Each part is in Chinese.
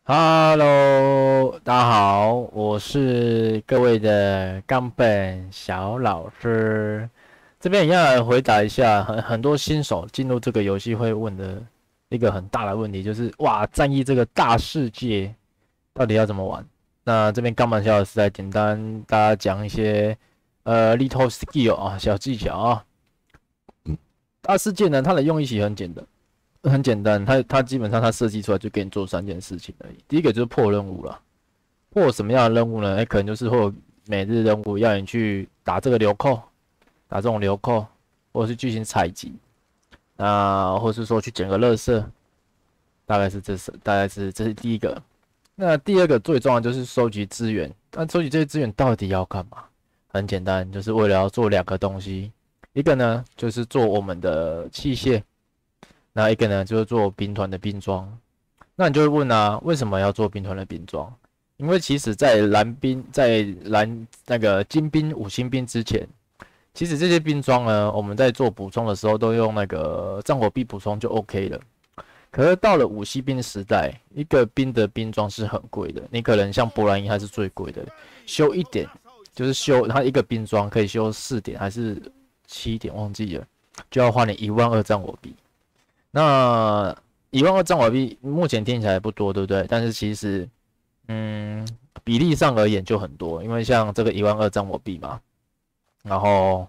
Hello，大家好，我是各位的冈本小老师。这边一样来回答一下很多新手进入这个游戏会问的一个很大的问题，就是哇，战役这个大世界到底要怎么玩？那这边冈本小老师来简单大家讲一些little skill 啊，小技巧啊。大世界呢，它的用意其实很简单，它基本上它设计出来就给你做3件事情而已。第一个就是破任务了，破什么样的任务呢？可能就是会有每日任务要你去打这个流扣，打这种流扣，或者是进行采集，或是说去捡个垃圾，大概是这是第一个。那第二个最重要的就是收集资源。那收集这些资源到底要干嘛？很简单，就是为了要做2个东西。一个呢就是做我们的器械。那一个呢，就是做兵团的兵装。那你就会问啊，为什么要做兵团的兵装？因为其实，在那个金兵、五星兵之前，其实这些兵装呢，我们在做补充的时候都用那个战火币补充就 OK 了。可是到了五星兵时代，一个兵的兵装是很贵的，你可能像博兰伊还是最贵的，修一点就是修它一个兵装可以修4点还是7点，忘记了，就要花你12000战火币。那12000战火币目前听起来不多，对不对？但是其实，比例上而言就很多，因为像这个12000战火币嘛，然后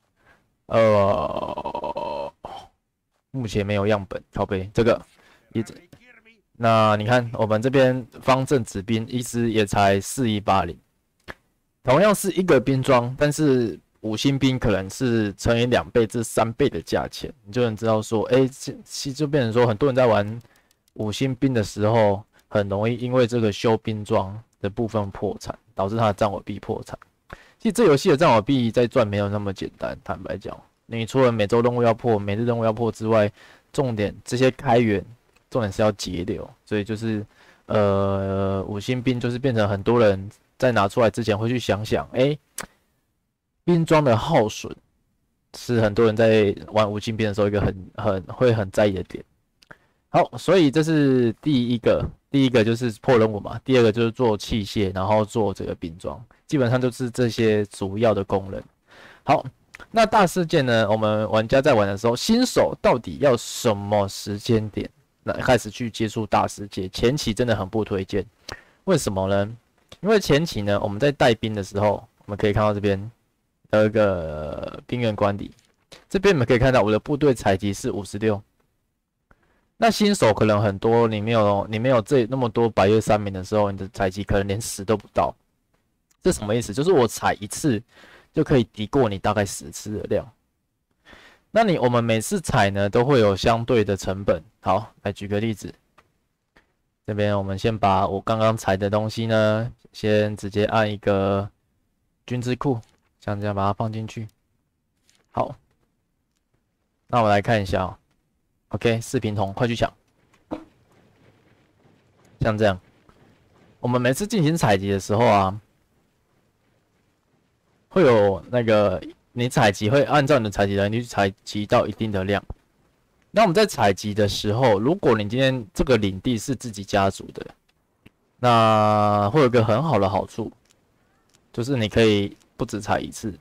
目前没有样本，靠背这个也，那你看我们这边方阵子兵一支也才4180，同样是一个兵装，但是五星兵可能是乘以2倍至3倍的价钱，你就能知道说，就变成说，很多人在玩五星兵的时候，很容易因为这个修兵装的部分破产，导致他的战火币破产。其实这游戏的战火币在赚没有那么简单，坦白讲，你除了每周任务要破、每日任务要破之外，重点这些开源，重点是要节流，所以就是五星兵就是变成很多人在拿出来之前会去想想，兵装的耗损是很多人在玩五星兵的时候一个很在意的点。好，所以这是第一个就是破任务嘛，第二个就是做器械，然后做这个兵装，基本上就是这些主要的功能。好，那大事件呢，我们玩家在玩的时候，新手到底要什么时间点那开始去接触大世界？前期真的很不推荐，为什么呢？因为前期呢，我们在带兵的时候，我们可以看到这边有一个兵员管理，这边你们可以看到我的部队采集是56。那新手可能很多，你没有这那么多百越3名的时候，你的采集可能连10都不到。这什么意思？就是我采一次就可以敌过你大概10次的量。那我们每次采呢都会有相对的成本。好，来举个例子，这边我们先把我刚刚采的东西呢，先直接按一个军资库，像这样把它放进去。好，那我们来看一下OK， 视频筒，快去抢！像这样，我们每次进行采集的时候啊，会有那个你采集会按照你的采集能力去采集到一定的量。那我们在采集的时候，如果你今天这个领地是自己家族的，那会有一个很好的好处，就是你可以不止采一次。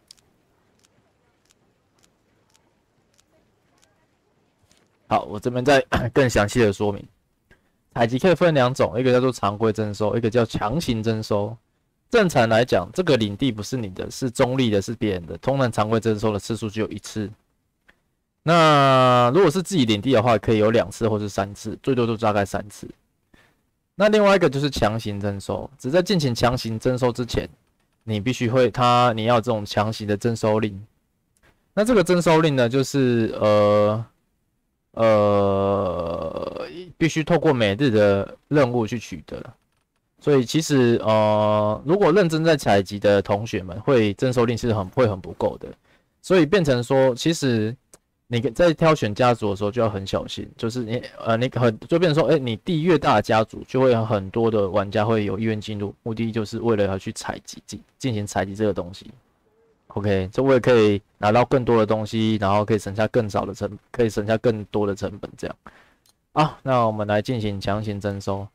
好，我这边再更详细的说明，采集可以分2种，一个叫做常规征收，一个叫强行征收。正常来讲，这个领地不是你的，是中立的，是别人的。通常常规征收的次数只有1次。那如果是自己领地的话，可以有2次或是3次，最多就大概3次。那另外一个就是强行征收，只在进行强行征收之前，你必须你要有这种强行的征收令。那这个征收令呢，就是必须透过每日的任务去取得，所以其实如果认真在采集的同学们，征收令是会很不够的，所以变成说，其实你在挑选家族的时候就要很小心，就是就变成说，你地越大的家族，就会有很多的玩家会有意愿进入，目的就是为了要去进行采集这个东西。OK， 这我也可以拿到更多的东西，然后可以省下更多的成本，这样啊。那我们来进行强行征收。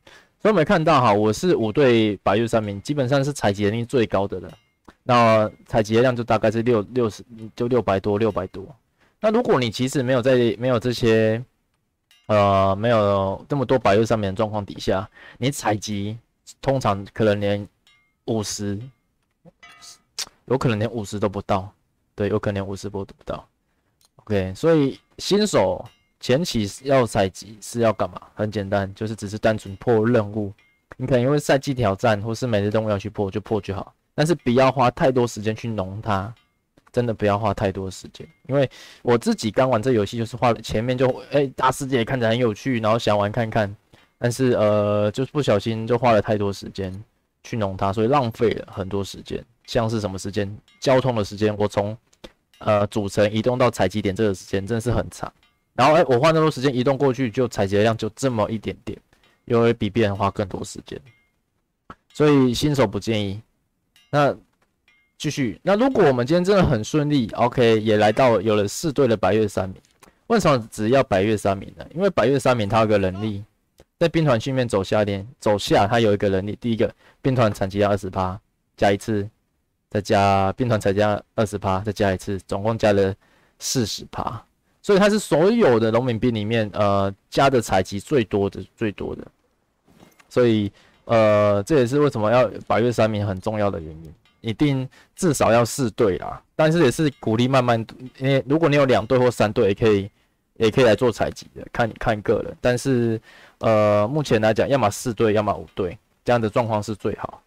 所以我们看到哈，我是5队百越3名，基本上是采集能力最高的了。那采集的量就大概是60，就600多600多。那如果你其实没有这些没有这么多百越3名的状况底下，你采集通常可能连50，有可能连50都不到。对，有可能连50波都不到。OK， 所以新手前期要采集是要干嘛？很简单，就是只是单纯破任务。你可能因为赛季挑战或是每日任务要去破，就破就好。但是不要花太多时间去弄它，真的不要花太多时间。因为我自己刚玩这游戏，就是花了前面就大世界看着很有趣，然后想玩看看，但是就是不小心就花了太多时间去弄它，所以浪费了很多时间。像是什么时间？交通的时间，我从主城移动到采集点这个时间真的是很长。然后我花那么多时间移动过去，就采集的量就这么一点点，因为比别人花更多时间，所以新手不建议。那继续，那如果我们今天真的很顺利 ，OK， 也来到有了4队的百越3名，为什么只要百越3名呢？因为百越3名它有个能力，在兵团训练走下它有一个能力，第一个兵团采集量20%，加一次，再加兵团采集量20%，再加一次，总共加了40%。所以它是所有的农民兵里面，加的采集最多的。所以，这也是为什么要百越3名很重要的原因。一定至少要4队啦，但是也是鼓励慢慢，因为如果你有2队或3队，也可以来做采集的，看个人。但是，目前来讲，要么4队，要么5队，这样的状况是最好。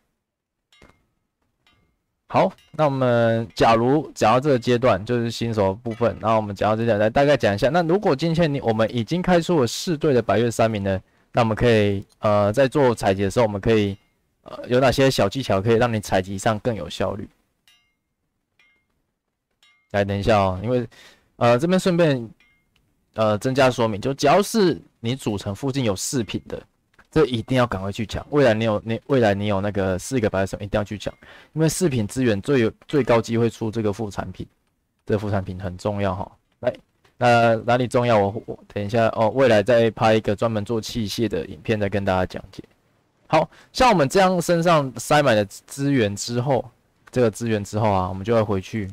好，那我们假如讲到这个阶段，就是新手的部分，然后我们讲到这里来大概讲一下。那如果今天我们已经开出了4队的百越3名呢，那我们可以在做采集的时候，我们可以有哪些小技巧可以让你采集上更有效率？来，等一下哦，因为这边顺便增加说明，就只要是你主城附近有饰品的。这一定要赶快去抢！未来你有那个4个百越3名，一定要去抢，因为饰品资源最高机会出这个副产品，这个副产品很重要哈。来，那哪里重要？我等一下哦，未来再拍一个专门做器械的影片，再跟大家讲解。好像我们这样身上塞满了资源之后，我们就要回去。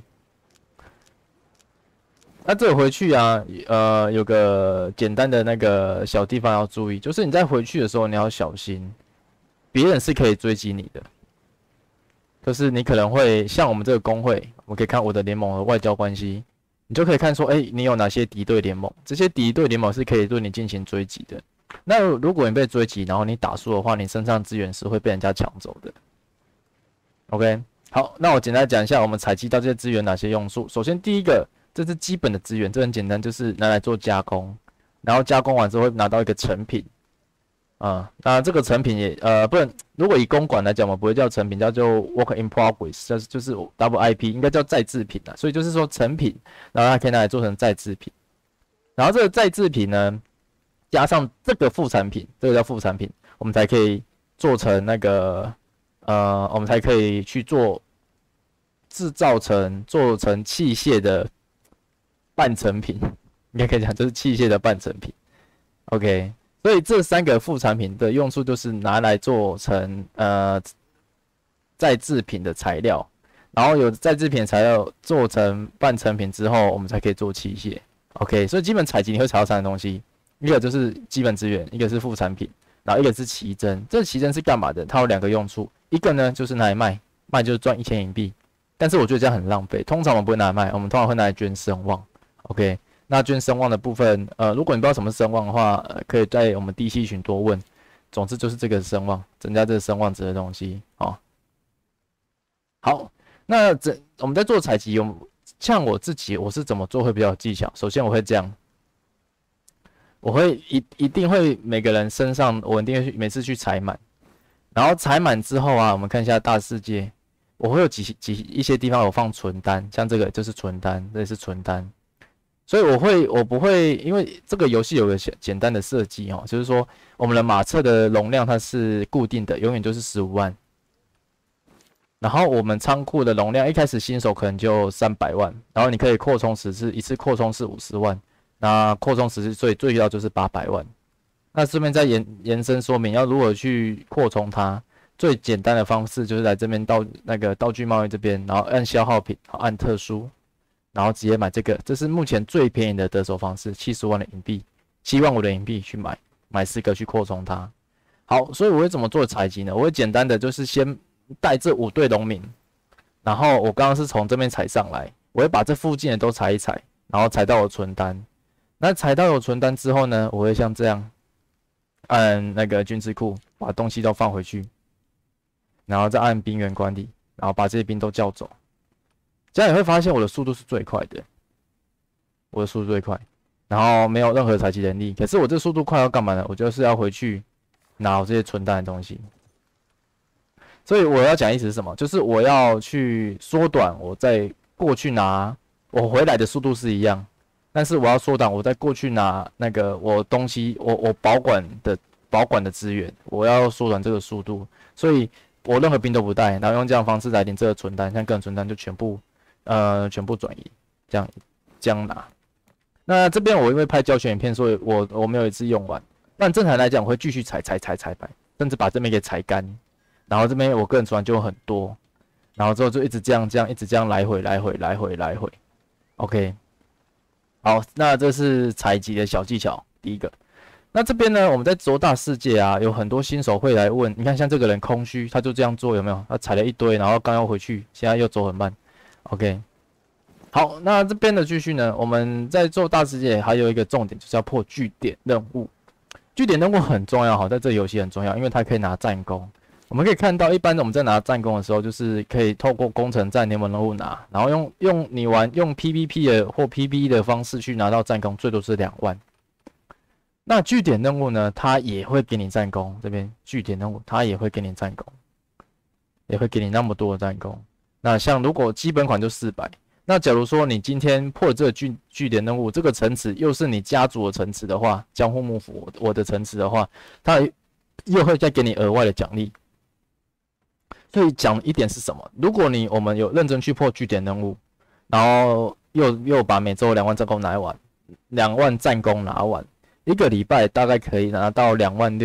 那这个回去啊，有个简单的那个小地方要注意，就是你在回去的时候你要小心，别人是可以追击你的，就是你可能会像我们这个工会，我们可以看我的联盟的外交关系，你就可以看说，你有哪些敌对联盟，这些敌对联盟是可以对你进行追击的。那如果你被追击，然后你打输的话，你身上资源是会被人家抢走的。OK， 好，那我简单讲一下我们采集到这些资源哪些用处。首先第一个。这是基本的资源，这很简单，就是拿来做加工，然后加工完之后会拿到一个成品，那这个成品也不能，如果以公馆来讲，我们不会叫成品，叫做 work in progress， 就是 WIP， 应该叫再制品啦。所以就是说成品，然后它可以拿来做成再制品，然后这个再制品呢，加上这个副产品，这个叫副产品，我们才可以做成那个我们才可以去做做成器械的。半成品，应该可以讲，就是器械的半成品。OK， 所以这3个副产品的用处就是拿来做成再制品的材料，然后有再制品材料做成半成品之后，我们才可以做器械。OK， 所以基本采集你会采到3个东西，一个就是基本资源，一个是副产品，然后一个是奇珍。这奇珍是干嘛的？它有2个用处，一个呢就是拿来卖就是赚1000银币，但是我觉得这样很浪费。通常我们不会拿来卖，我们通常会拿来捐声望。OK， 那捐声望的部分，如果你不知道什么是声望的话，可以在我们D C群多问。总之就是这个声望，增加这个声望值的东西哦。好，那我们在做采集，像我自己，我是怎么做会比较有技巧？首先我会这样，我会一定会每个人身上，我一定会每次去采满，然后采满之后啊，我们看一下大世界，我会有一些地方有放存单，像这个就是存单，这也是存单。所以我不会，因为这个游戏有个简单的设计哦，就是说我们的马测的容量它是固定的，永远就是15万。然后我们仓库的容量一开始新手可能就300万，然后你可以扩充10次，一次扩充是50万，那扩充10次最高就是800万。 那顺便再延伸说明，要如何去扩充它。最简单的方式就是来这边那个道具贸易这边，然后按消耗品，按特殊，然后直接买这个，这是目前最便宜的得手方式，70万的银币，7万5的银币去买4个去扩充它。好，所以我会怎么做采集呢？我会简单的就是先带这5对农民，然后我刚刚是从这边采上来，我会把这附近的都采一采，然后采到我存单。那采到有存单之后呢，我会像这样按那个军资库，把东西都放回去。然后再按兵员管理，然后把这些兵都叫走，这样你会发现我的速度是最快的，我的速度最快，然后没有任何采集能力。可是我这速度快要干嘛呢？我就是要回去拿我这些存单的东西。所以我要讲意思是什么？就是我要去缩短我在过去拿我回来的速度是一样，但是我要缩短我在过去拿那个我东西我保管的资源，我要缩短这个速度，所以。我任何兵都不带，然后用这样的方式来领这个存单，像个人存单就全部转移，这样拿。那这边我因为拍教学影片，所以我没有一次用完。但正常来讲，我会继续采白，甚至把这边给采干。然后这边我个人存单就很多，然后之后就一直这样一直这样来回。OK， 好，那这是采集的小技巧，第一个。那这边呢，我们在走大世界啊，有很多新手会来问，你看像这个人空虚，他就这样做有没有？他踩了一堆，然后刚要回去，现在又走很慢。OK， 好，那这边的继续呢，我们在做大世界还有一个重点就是要破据点任务。据点任务很重要，好，在这游戏很重要，因为它可以拿战功。我们可以看到，一般我们在拿战功的时候，就是可以透过工程战联盟任务拿，然后用PVP 的或 PVE 的方式去拿到战功，最多是2万。那据点任务呢，它也会给你战功。这边据点任务，它也会给你战功，也会给你那么多的战功。那像如果基本款就400，那假如说你今天破这个据点任务，这个城池又是你家族的城池的话，江户幕府我的城池的话，它又会再给你额外的奖励。所以讲一点是什么？如果我们有认真去破据点任务，然后又把每周2万战功拿完，2万战功拿完。1个礼拜大概可以拿到2万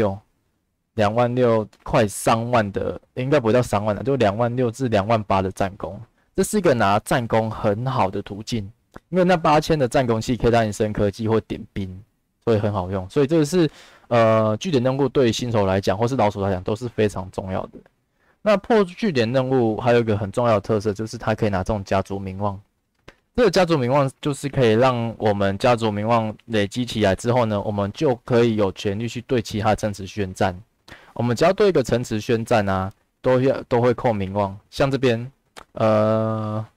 6，2万6快3万的，应该不到3万的，就2万6至2万8的战功。这是一个拿战功很好的途径，因为那8000的战功器可以让你升科技或点兵，所以很好用。所以这个是据点任务对新手来讲或是老手来讲都是非常重要的。那破据点任务还有一个很重要的特色，就是它可以拿这种家族名望。这个家族名望就是可以让我们家族名望累积起来之后呢，我们就可以有权利去对其他城池宣战。我们只要对一个城池宣战啊，都会扣名望。像这边，我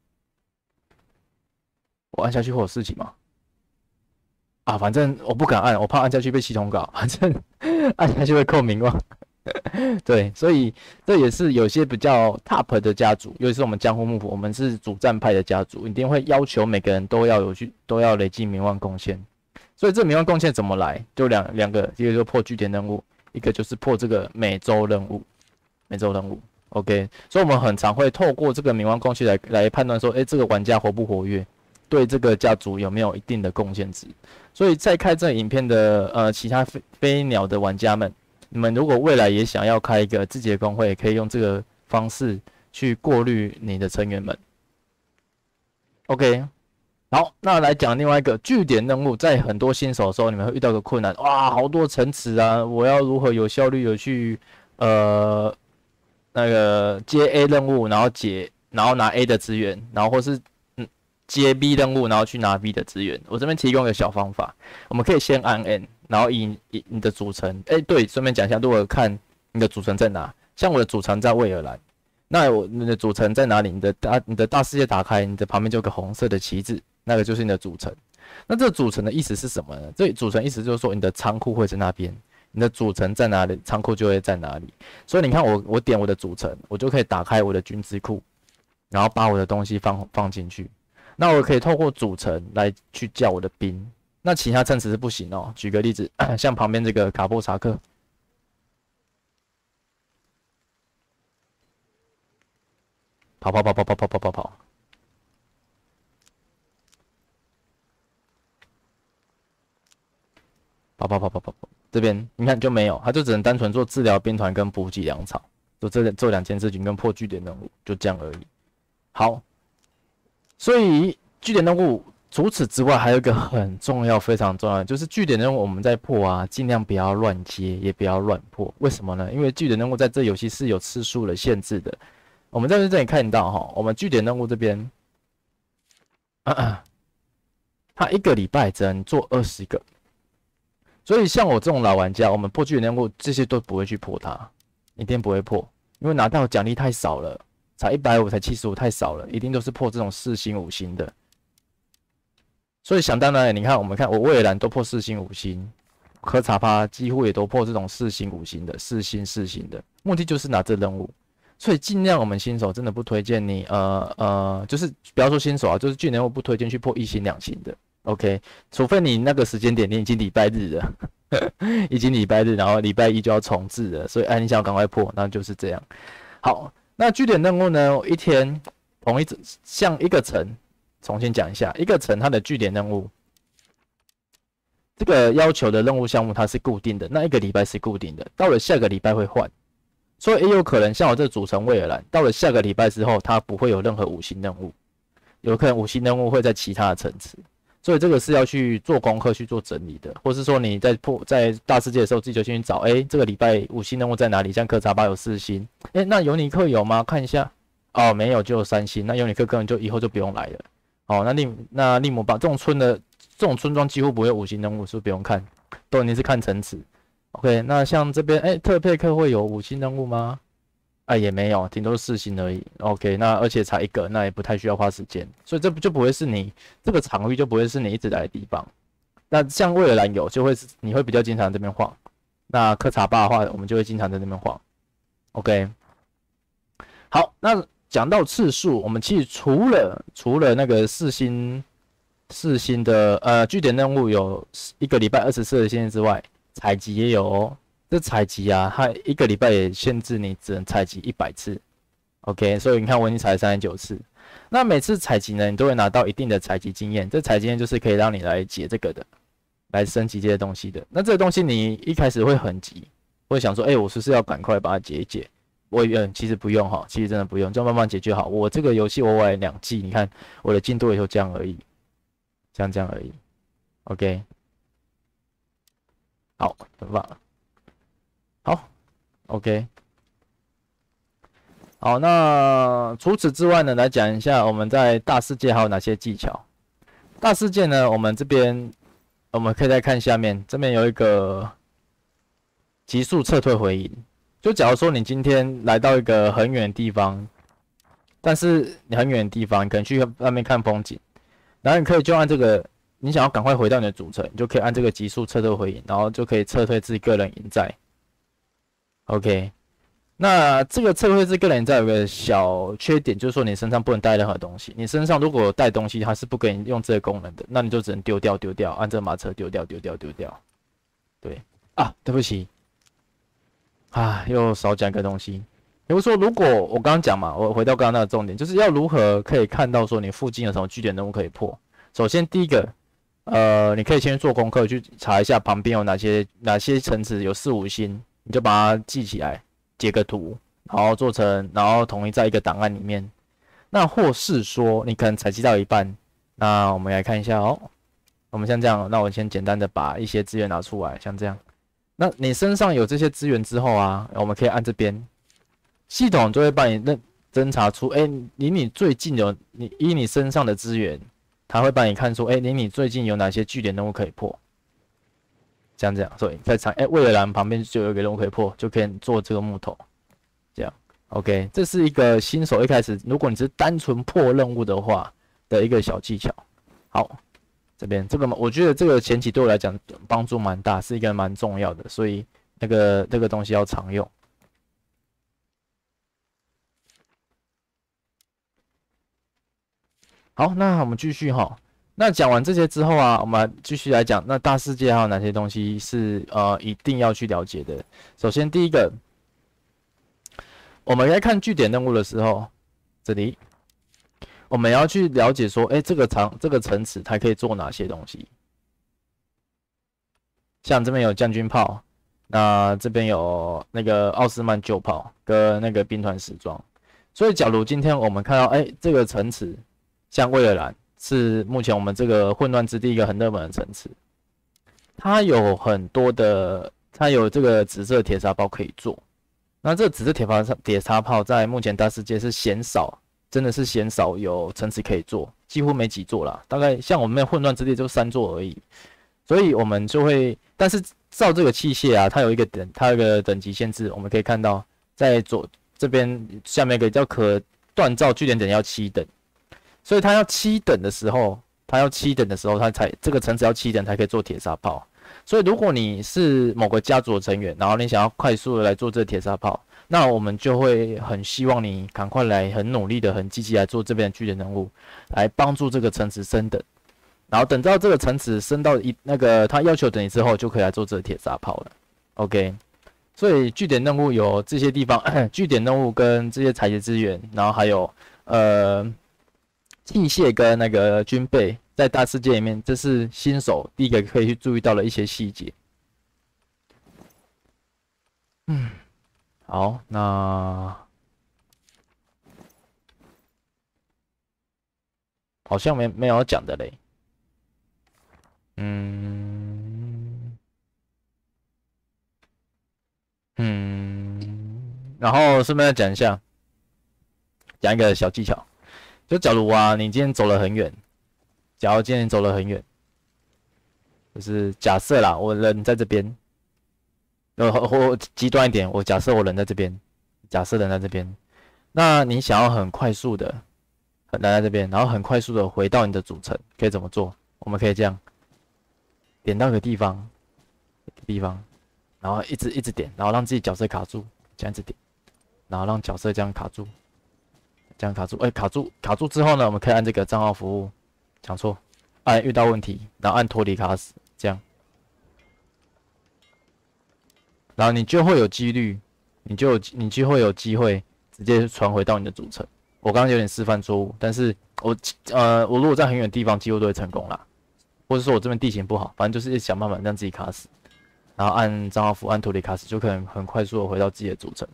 按下去会有事情吗？啊，反正我不敢按，我怕按下去被系统搞。反正按下去会扣名望。对，所以这也是有些比较 top 的家族，尤其是我们江户幕府，我们是主战派的家族，一定会要求每个人都要累积名望贡献。所以这名望贡献怎么来？就两个，一个就是破据点任务，一个就是破这个每周任务。OK， 所以我们很常会透过这个名望贡献来判断说，这个玩家活不活跃，对这个家族有没有一定的贡献值。所以在看这影片的其他飞鸟的玩家们。你们如果未来也想要开一个自己的公会，可以用这个方式去过滤你的成员们。OK， 好，那来讲另外一个据点任务，在很多新手的时候，你们会遇到个困难，哇，好多城池啊，我要如何有效率的去那个接 A 任务，然后拿 A 的资源，然后或是接 B 任务，然后去拿 B 的资源。我这边提供一个小方法，我们可以先按 N。然后以你的组成，对，顺便讲一下，如果看你的组成在哪，像我的组成在蔚尔兰，那你的组成在哪里？你的大世界打开，你的旁边就有个红色的旗帜，那个就是你的组成。那这个组成的意思是什么呢？这组成意思就是说，你的仓库会在那边，你的组成在哪里，仓库就会在哪里。所以你看我点我的组成，我就可以打开我的军资库，然后把我的东西放进去。那我可以透过组成来去叫我的兵。那其他城池是不行哦。举个例子，像旁边这个卡波查克，跑， 这边你看就没有，它就只能单纯做治疗兵团跟补给粮草，就这两件事情跟破据点任务，就这样而已。好，所以据点任务除此之外，还有一个很重要、非常重要的，就是据点任务我们在破啊，尽量不要乱接，也不要乱破。为什么呢？因为据点任务在这游戏是有次数的限制的。我们在这里看到哈，我们据点任务这边，它一个礼拜只能做20个，所以像我这种老玩家，我们破据点任务这些都不会去破它，一定不会破，因为拿到奖励太少了，才150，才75，太少了，一定都是破这种4星、5星的。所以想当然，你看，我们看我蔚蓝都破4星、5星，科查帕几乎也都破这种4星、5星的，4星、4星的，目的就是拿这任务。所以尽量我们新手真的不推荐你，就是不要说新手啊，就是据点任务不推荐去破1星、2星的 ，OK， 除非你那个时间点你已经礼拜日了，已经礼拜日，然后礼拜一就要重置了，所以你想要赶快破，那就是这样。好，那据点任务呢，一天像一个城。重新讲一下，一个城它的据点任务，这个要求的任务项目它是固定的，那一个礼拜是固定的，到了下个礼拜会换，所以也有可能像我这主城蔚尔兰，到了下个礼拜之后，它不会有任何5星任务，有可能5星任务会在其他的层次，所以这个是要去做功课去做整理的，或是说你在大世界的时候自己就先去找，这个礼拜5星任务在哪里？像科查巴有4星，那尤尼克有吗？看一下，哦，没有，就有3星，那尤尼克根本就以后就不用来了。哦，那利姆巴这种村庄几乎不会有5星任务，是不是不用看？都已经是看层次。OK， 那像这边，特佩克会有5星任务吗？也没有，顶多是4星而已。OK， 那而且才1个，那也不太需要花时间，所以这就不会是你这个场域就不会是你一直来的地方。那像蔚尔兰有，就会是你会比较经常在这边晃。那科查巴的话，我们就会经常在那边晃。OK， 好，那。讲到次数，我们其实除了那个4星的据点任务有一个礼拜24个限制之外，采集也有哦。这采集啊，它一个礼拜也限制你只能采集100次。OK， 所以你看我已经采了39次。那每次采集呢，你都会拿到一定的采集经验。这采集经验就是可以让你来解这个的，来升级这些东西的。那这个东西你一开始会很急，会想说，我是不是要赶快把它解一解？其实不用哈，其实真的不用，就慢慢解决好。我这个游戏我玩2季，你看我的进度也就这样而已，这样而已。OK， 好，很棒，好 ，OK， 好，那除此之外呢，来讲一下我们在大世界还有哪些技巧。大世界呢，我们这边我们可以再看下面，这边有一个急速撤退回营。就假如说你今天来到一个很远的地方，但是你很远的地方，你可能去外面看风景，然后你可以就按这个，你想要赶快回到你的主城，你就可以按这个急速撤退回营，然后就可以撤退至个人营寨。OK， 那这个撤退至个人营寨有个小缺点，就是说你身上不能带任何东西，你身上如果有带东西，它是不给你用这个功能的，那你就只能丢掉，按这个马车丢掉。对啊，对不起。又少讲一个东西。比如说，如果我刚刚讲嘛，我回到刚刚那个重点，就是要如何可以看到说你附近有什么据点任务可以破。首先，第一个，你可以先做功课去查一下旁边有哪些城池有4、5星，你就把它记起来，截个图，然后统一在一个档案里面。那或是说，你可能采集到一半，那我们来看一下哦。我们像这样，那我先简单的把一些资源拿出来，像这样。那你身上有这些资源之后啊，我们可以按这边，系统就会帮你侦查出，离你最近有你身上的资源，它会帮你看出，离你最近有哪些据点任务可以破，这样，所以在蔚尔兰旁边就有一个任务可以破，就可以做这个木头，这样 ，OK， 这是一个新手一开始，如果你是单纯破任务的话的一个小技巧，好。这边我觉得这个前期对我来讲帮助蛮大，是一个蛮重要的，所以这个东西要常用。好，那我们继续哈。那讲完这些之后啊，我们继续来讲，那大世界还有哪些东西是一定要去了解的？首先第一个，我们在看据点任务的时候，这里。我们要去了解说，这个城池它可以做哪些东西？ 像这边有将军炮，那这边有那个奥斯曼旧炮跟那个兵团时装。所以，假如今天我们看到，这个城池像威尔兰是目前我们这个混乱之地一个很热门的城池，它有很多的，它有这个紫色铁砂炮可以做。那这个紫色铁砂炮在目前大世界是鲜少，真的是鲜少有城池可以做，几乎没几座啦。大概像我们的混乱之地就3座而已。所以我们就会，但是造这个器械啊，它有一个等级限制，我们可以看到在这边下面一个叫可锻造据点等要7等，所以它要7等的时候，它这个城池要7等才可以做铁砂炮。所以如果你是某个家族的成员，然后你想要快速的来做这个铁砂炮，那我们就会很希望你赶快来，很努力的、很积极来做这边的据点任务，来帮助这个城池升等。然后等到这个城池升到他要求等级之后，就可以来做这个铁砂炮了。OK， 所以据点任务有这些地方，据点任务跟这些采集资源，然后还有器械跟那个军备，在大世界里面，这是新手第一个可以去注意到的一些细节。好，那好像没有要讲的嘞。然后顺便再讲一下，讲一个小技巧，就假如啊，你今天走了很远，就是假设啦，我人在这边，或极端一点，我假设我人在这边，那你想要很快速的来在这边，然后很快速的回到你的主城，可以怎么做？我们可以这样，点到一个地方，然后一直点，然后让自己角色卡住，这样子点，然后让角色这样卡住，卡住之后呢，我们可以按这个账号服务，讲错，按遇到问题，然后按脱离卡死，这样，然后你就会有几率，你就会有机会直接传回到你的主城。我刚刚有点示范错误，但是我如果在很远的地方，几乎都会成功啦，或者说我这边地形不好，反正就是想办法让自己卡死。然后按账号符按脱离卡死，就可能很快速的回到自己的主城。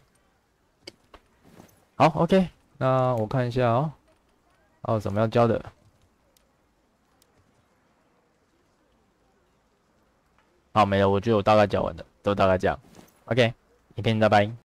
好 ，OK， 那我看一下哦，还有什么要教的？好，没了，我觉得我大概教完了，都大概这样。OK，影片拜拜。